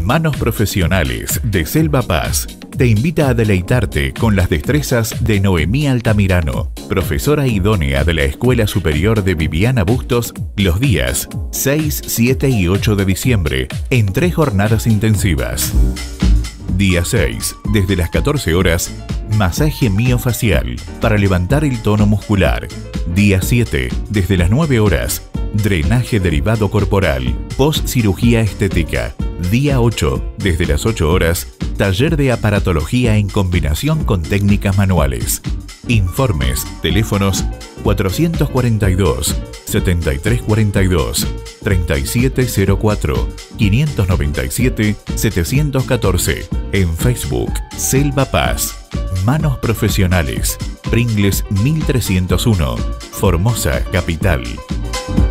Manos Profesionales de Selva Paz te invita a deleitarte con las destrezas de Noemí Altamirano, profesora idónea de la Escuela Superior de Viviana Bustos, los días 6, 7 y 8 de diciembre, en 3 jornadas intensivas. Día 6, desde las 14 horas, masaje miofacial para levantar el tono muscular. Día 7, desde las 9 horas, drenaje derivado corporal, post-cirugía estética. Día 8, desde las 8 horas, taller de aparatología en combinación con técnicas manuales. Informes, teléfonos 442 7342 3704 597 714. En Facebook, Selva Paz. Manos Profesionales. Pringles 1301. Formosa, Capital.